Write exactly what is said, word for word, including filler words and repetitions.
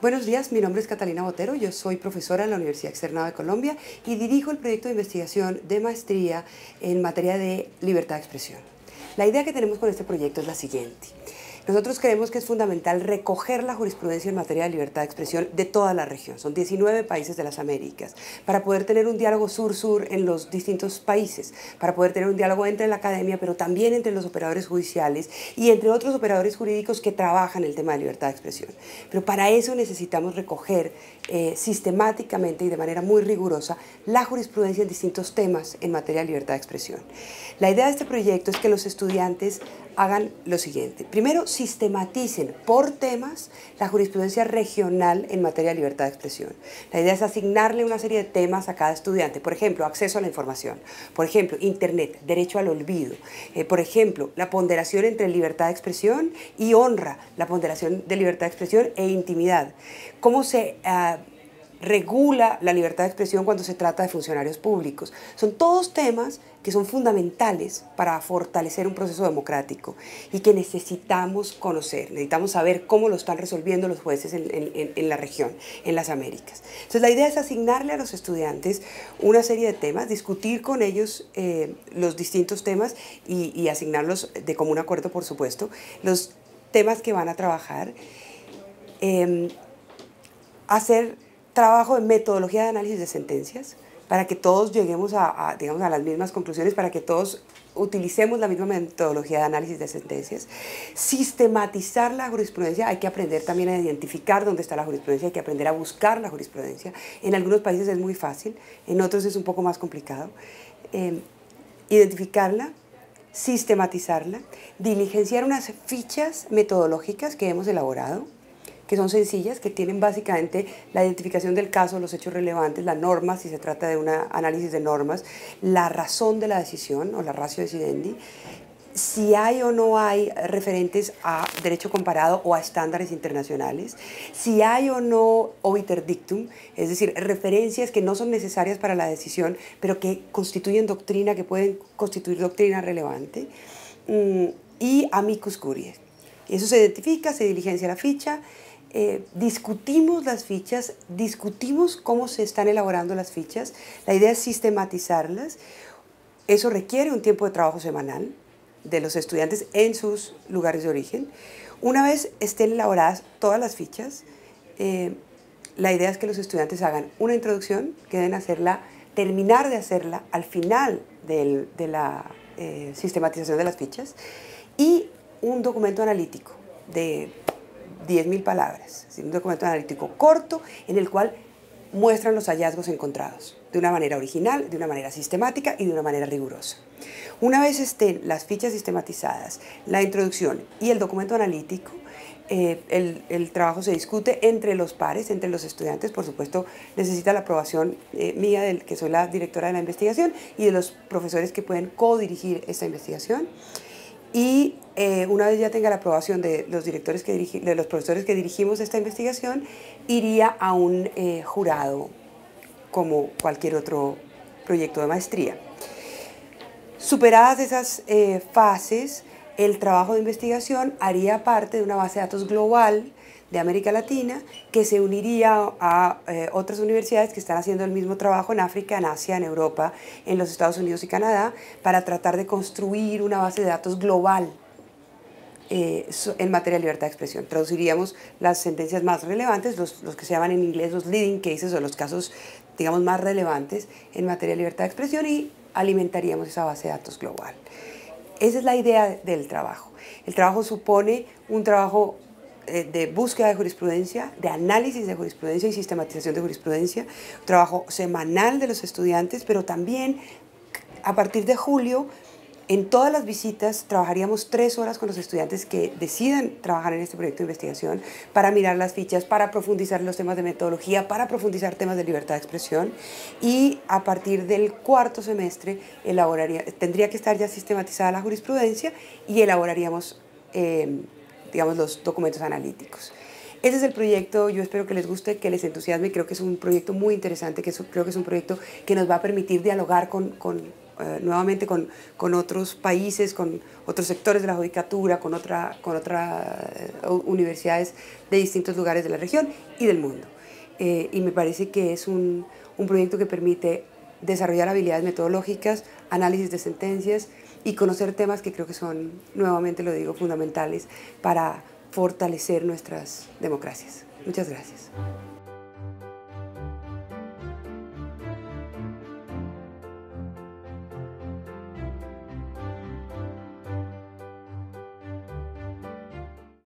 Buenos días, mi nombre es Catalina Botero, yo soy profesora en la Universidad Externado de Colombia y dirijo el proyecto de investigación de maestría en materia de libertad de expresión. La idea que tenemos con este proyecto es la siguiente. Nosotros creemos que es fundamental recoger la jurisprudencia en materia de libertad de expresión de toda la región, son diecinueve países de las Américas, para poder tener un diálogo sur-sur en los distintos países, para poder tener un diálogo entre la academia, pero también entre los operadores judiciales y entre otros operadores jurídicos que trabajan el tema de libertad de expresión. Pero para eso necesitamos recoger eh, sistemáticamente y de manera muy rigurosa la jurisprudencia en distintos temas en materia de libertad de expresión. La idea de este proyecto es que los estudiantes hagan lo siguiente. Primero, sistematicen por temas la jurisprudencia regional en materia de libertad de expresión. La idea es asignarle una serie de temas a cada estudiante. Por ejemplo, acceso a la información. Por ejemplo, Internet, derecho al olvido. Eh, por ejemplo, la ponderación entre libertad de expresión y honra, la ponderación de libertad de expresión e intimidad. Cómo se uh, regula la libertad de expresión cuando se trata de funcionarios públicos. Son todos temas que son fundamentales para fortalecer un proceso democrático y que necesitamos conocer, necesitamos saber cómo lo están resolviendo los jueces en, en, en la región, en las Américas. Entonces la idea es asignarle a los estudiantes una serie de temas, discutir con ellos eh, los distintos temas y, y asignarlos de común acuerdo, por supuesto, los temas que van a trabajar, eh, hacer trabajo de metodología de análisis de sentencias, para que todos lleguemos a, a, digamos, a las mismas conclusiones, para que todos utilicemos la misma metodología de análisis de sentencias. Sistematizar la jurisprudencia, hay que aprender también a identificar dónde está la jurisprudencia, hay que aprender a buscar la jurisprudencia. En algunos países es muy fácil, en otros es un poco más complicado. Eh, identificarla, sistematizarla, diligenciar unas fichas metodológicas que hemos elaborado, que son sencillas, que tienen básicamente la identificación del caso, los hechos relevantes, la norma, si se trata de un análisis de normas, la razón de la decisión o la ratio decidendi, si hay o no hay referentes a derecho comparado o a estándares internacionales, si hay o no obiter dictum, es decir, referencias que no son necesarias para la decisión, pero que constituyen doctrina, que pueden constituir doctrina relevante, y amicus curiae. Eso se identifica, se diligencia la ficha. Eh, discutimos las fichas, discutimos cómo se están elaborando las fichas. La idea es sistematizarlas. Eso requiere un tiempo de trabajo semanal de los estudiantes en sus lugares de origen. Una vez estén elaboradas todas las fichas, eh, la idea es que los estudiantes hagan una introducción, que deben hacerla, terminar de hacerla al final del, de la eh, sistematización de las fichas, y un documento analítico de diez mil palabras, un documento analítico corto en el cual muestran los hallazgos encontrados de una manera original, de una manera sistemática y de una manera rigurosa. Una vez estén las fichas sistematizadas, la introducción y el documento analítico, eh, el, el trabajo se discute entre los pares, entre los estudiantes. Por supuesto, necesita la aprobación eh, mía, del, que soy la directora de la investigación, y de los profesores que pueden codirigir esta investigación. Y eh, una vez ya tenga la aprobación de los, directores que dirigi, de los profesores que dirigimos esta investigación, iría a un eh, jurado como cualquier otro proyecto de maestría. Superadas esas eh, fases, el trabajo de investigación haría parte de una base de datos global de América Latina, que se uniría a eh, otras universidades que están haciendo el mismo trabajo en África, en Asia, en Europa, en los Estados Unidos y Canadá, para tratar de construir una base de datos global eh, en materia de libertad de expresión. Traduciríamos las sentencias más relevantes, los, los que se llaman en inglés los leading cases, o los casos, digamos, más relevantes en materia de libertad de expresión, y alimentaríamos esa base de datos global. Esa es la idea del trabajo. El trabajo supone un trabajo de búsqueda de jurisprudencia, de análisis de jurisprudencia y sistematización de jurisprudencia, un trabajo semanal de los estudiantes, pero también a partir de julio, en todas las visitas, trabajaríamos tres horas con los estudiantes que decidan trabajar en este proyecto de investigación, para mirar las fichas, para profundizar los temas de metodología, para profundizar temas de libertad de expresión, y a partir del cuarto semestre elaboraría, tendría que estar ya sistematizada la jurisprudencia y elaboraríamos eh, digamos, los documentos analíticos. Ese es el proyecto. Yo espero que les guste, que les entusiasme. Creo que es un proyecto muy interesante, que es, creo que es un proyecto que nos va a permitir dialogar con, con eh, nuevamente con, con otros países, con otros sectores de la judicatura, con otras con otra, eh, universidades de distintos lugares de la región y del mundo. Eh, y me parece que es un, un proyecto que permite desarrollar habilidades metodológicas, análisis de sentencias y conocer temas que creo que son, nuevamente lo digo, fundamentales para fortalecer nuestras democracias. Muchas gracias.